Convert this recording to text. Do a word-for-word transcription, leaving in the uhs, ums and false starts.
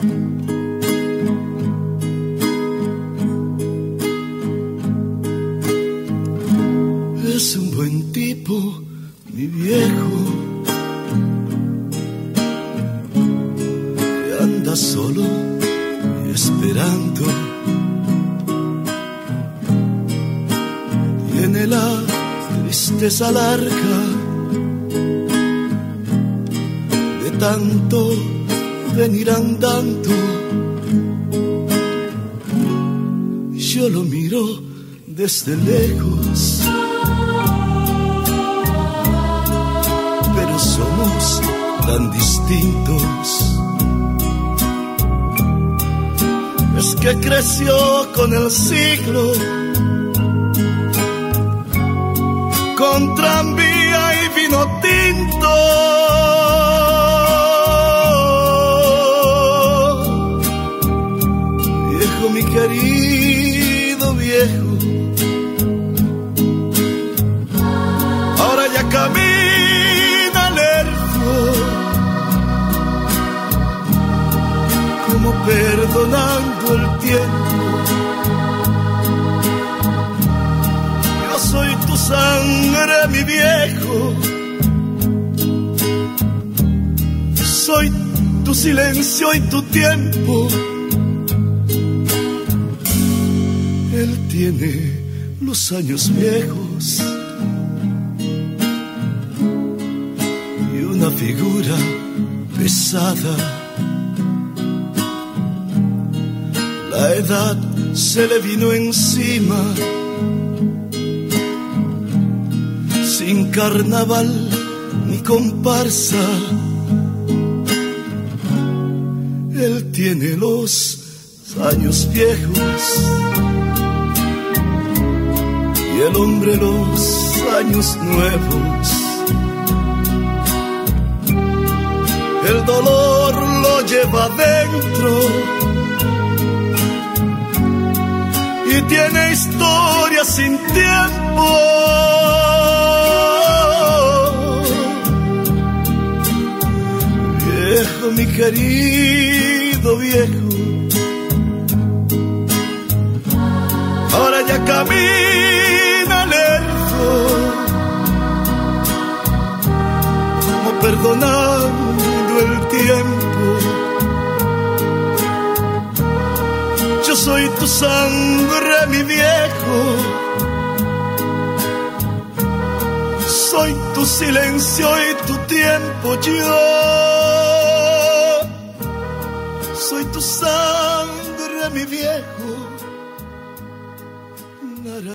Es un buen tipo, mi viejo, que anda solo y esperando. Tiene la tristeza larga de tanto venir andando. Yo lo miro desde lejos, pero somos tan distintos. Es que creció con el siglo, con tranvía y vino tinto. Viejo, mi querido viejo, ahora ya camina lerdo, como perdonando el tiempo. Yo soy tu sangre, mi viejo, soy tu silencio y tu tiempo. Él tiene los años viejos y una figura pesada. La edad se le vino encima, sin carnaval ni comparsa. Él tiene los años viejos y el hombre los años nuevos. El dolor lo lleva dentro y tiene historia sin tiempo. Viejo, mi querido viejo, ahora ya camina lento, como perdonando el tiempo. Yo soy tu sangre, mi viejo, soy tu silencio y tu tiempo. Yo soy tu sangre, mi viejo,